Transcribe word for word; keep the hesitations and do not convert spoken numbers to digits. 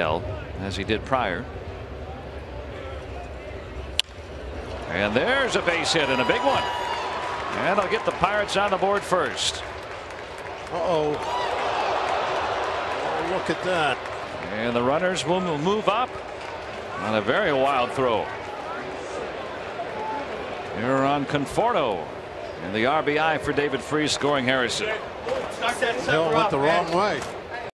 L as he did prior. And there's a base hit and a big one. And I'll get the Pirates on the board first. Uh-oh. Oh, look at that. And the runners will move up on a very wild throw. Here on Conforto. And the R B I for David Freese, scoring Harrison. Hill went the wrong way.